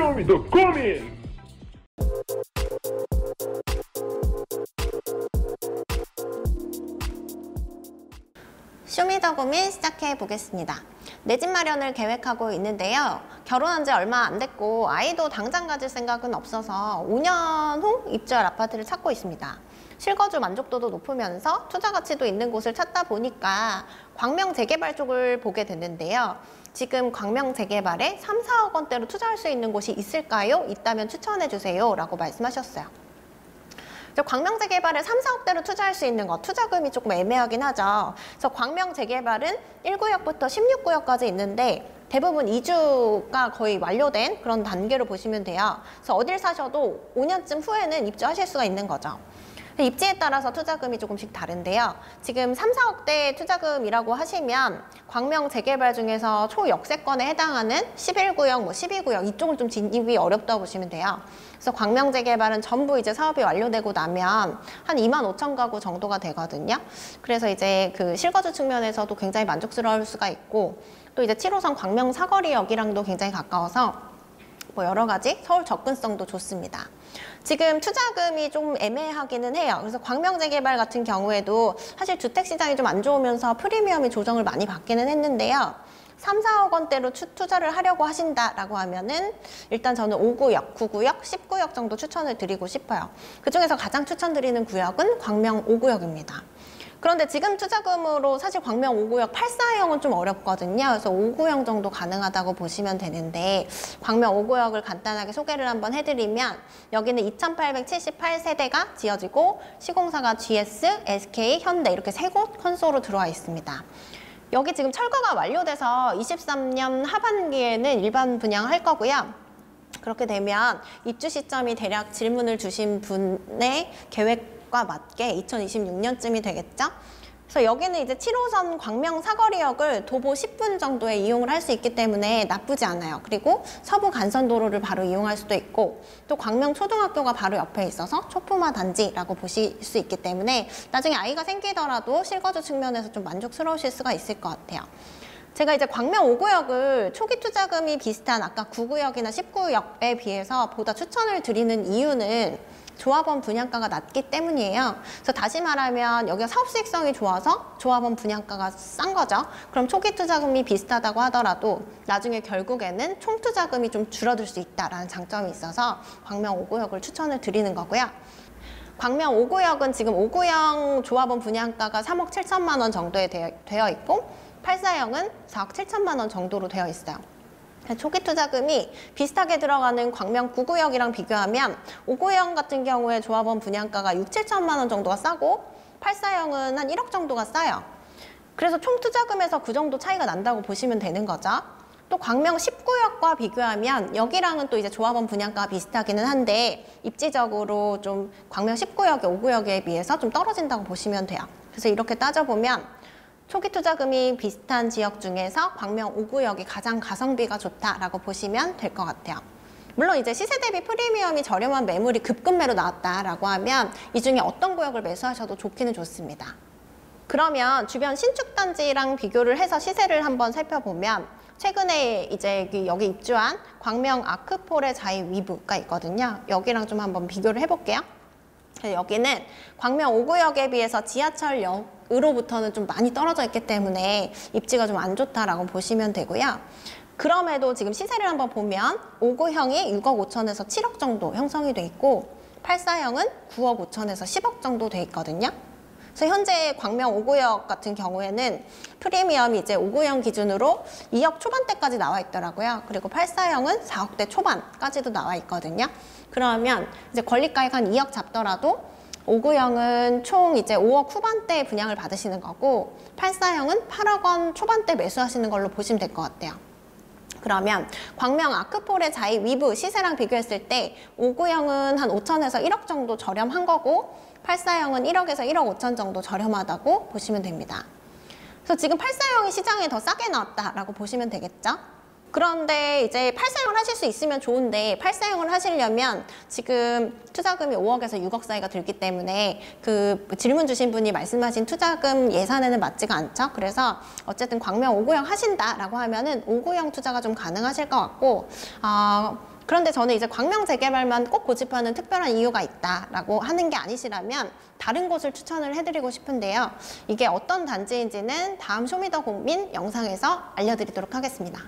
쇼미더 고민! 쇼미더 고민 시작해 보겠습니다. 내 집 마련을 계획하고 있는데요. 결혼한 지 얼마 안 됐고 아이도 당장 가질 생각은 없어서 5년 후 입주할 아파트를 찾고 있습니다. 실거주 만족도도 높으면서 투자 가치도 있는 곳을 찾다 보니까 광명 재개발 쪽을 보게 됐는데요. 지금 광명 재개발에 3, 4억 원대로 투자할 수 있는 곳이 있을까요? 있다면 추천해 주세요 라고 말씀하셨어요. 광명 재개발에 3, 4억대로 투자할 수 있는 것, 투자금이 조금 애매하긴 하죠. 그래서 광명 재개발은 1구역부터 16구역까지 있는데 대부분 이주가 거의 완료된 그런 단계로 보시면 돼요. 그래서 어딜 사셔도 5년쯤 후에는 입주하실 수가 있는 거죠. 입지에 따라서 투자금이 조금씩 다른데요. 지금 3, 4억대 투자금이라고 하시면 광명 재개발 중에서 초역세권에 해당하는 11구역, 12구역 이쪽을 좀 진입이 어렵다고 보시면 돼요. 그래서 광명 재개발은 전부 이제 사업이 완료되고 나면 한 25,000 가구 정도가 되거든요. 그래서 이제 그 실거주 측면에서도 굉장히 만족스러울 수가 있고 또 이제 7호선 광명 사거리역이랑도 굉장히 가까워서 뭐 여러 가지 서울 접근성도 좋습니다. 지금 투자금이 좀 애매하기는 해요. 그래서 광명 재개발 같은 경우에도 사실 주택시장이 좀 안 좋으면서 프리미엄이 조정을 많이 받기는 했는데요. 3, 4억 원대로 투자를 하려고 하신다라고 하면은 일단 저는 5구역, 9구역, 10구역 정도 추천을 드리고 싶어요. 그중에서 가장 추천드리는 구역은 광명 5구역입니다. 그런데 지금 투자금으로 사실 광명 5구역 8사형은 좀 어렵거든요. 그래서 5구역 정도 가능하다고 보시면 되는데 광명 5구역을 간단하게 소개를 한번 해드리면 여기는 2878세대가 지어지고 시공사가 GS, SK, 현대 이렇게 3곳 컨소로 들어와 있습니다. 여기 지금 철거가 완료돼서 23년 하반기에는 일반 분양할 거고요. 그렇게 되면 입주 시점이 대략 질문을 주신 분의 계획과 맞게 2026년쯤이 되겠죠? 그래서 여기는 이제 7호선 광명 사거리역을 도보 10분 정도에 이용을 할 수 있기 때문에 나쁘지 않아요. 그리고 서부 간선도로를 바로 이용할 수도 있고 또 광명 초등학교가 바로 옆에 있어서 초품화 단지라고 보실 수 있기 때문에 나중에 아이가 생기더라도 실거주 측면에서 좀 만족스러우실 수가 있을 것 같아요. 제가 이제 광명 5구역을 초기 투자금이 비슷한 아까 9구역이나 10구역에 비해서 보다 추천을 드리는 이유는 조합원 분양가가 낮기 때문이에요. 그래서 다시 말하면 여기가 사업 수익성이 좋아서 조합원 분양가가 싼 거죠. 그럼 초기 투자금이 비슷하다고 하더라도 나중에 결국에는 총 투자금이 좀 줄어들 수 있다라는 장점이 있어서 광명 5구역을 추천을 드리는 거고요. 광명 5구역은 지금 5구역 조합원 분양가가 3억 7천만 원 정도에 되어 있고 8사형은 4억 7천만 원 정도로 되어 있어요. 초기 투자금이 비슷하게 들어가는 광명 9구역이랑 비교하면 5구역 같은 경우에 조합원 분양가가 6, 7천만 원 정도가 싸고 8사형은 한 1억 정도가 싸요. 그래서 총 투자금에서 그 정도 차이가 난다고 보시면 되는 거죠. 또 광명 10구역과 비교하면 여기랑은 또 이제 조합원 분양가가 비슷하기는 한데 입지적으로 좀 광명 10구역의 5구역에 비해서 좀 떨어진다고 보시면 돼요. 그래서 이렇게 따져보면 초기 투자금이 비슷한 지역 중에서 광명 5구역이 가장 가성비가 좋다라고 보시면 될 것 같아요. 물론 이제 시세 대비 프리미엄이 저렴한 매물이 급급매로 나왔다라고 하면 이 중에 어떤 구역을 매수하셔도 좋기는 좋습니다. 그러면 주변 신축 단지랑 비교를 해서 시세를 한번 살펴보면 최근에 이제 여기 입주한 광명 아크폴의 자이 위브가 있거든요. 여기랑 좀 한번 비교를 해볼게요. 여기는 광명 5구역에 비해서 지하철역으로부터는 좀 많이 떨어져 있기 때문에 입지가 좀 안 좋다라고 보시면 되고요. 그럼에도 지금 시세를 한번 보면 5구형이 6억 5천에서 7억 정도 형성이 돼 있고 8사형은 9억 5천에서 10억 정도 돼 있거든요. 그래서 현재 광명 5구역 같은 경우에는 프리미엄이 이제 5구형 기준으로 2억 초반대까지 나와 있더라고요. 그리고 8사형은 4억대 초반까지도 나와 있거든요. 그러면 이제 권리가액 한 2억 잡더라도 5구형은 총 이제 5억 후반대 분양을 받으시는 거고 8사형은 8억 원 초반대 매수하시는 걸로 보시면 될 것 같아요. 그러면 광명 아크폴의 자이 위브 시세랑 비교했을 때 5구형은 한 5천에서 1억 정도 저렴한 거고 8사형은 1억에서 1억 5천 정도 저렴하다고 보시면 됩니다. 그래서 지금 8사형이 시장에 더 싸게 나왔다라고 보시면 되겠죠? 그런데 이제 8사형을 하실 수 있으면 좋은데 8사형을 하시려면 지금 투자금이 5억에서 6억 사이가 들기 때문에 그 질문 주신 분이 말씀하신 투자금 예산에는 맞지가 않죠. 그래서 어쨌든 광명 5구형 하신다라고 하면은 5구형 투자가 좀 가능하실 것 같고 그런데 저는 이제 광명 재개발만 꼭 고집하는 특별한 이유가 있다라고 하는 게 아니시라면 다른 곳을 추천을 해드리고 싶은데요. 이게 어떤 단지인지는 다음 쇼미더국민 영상에서 알려드리도록 하겠습니다.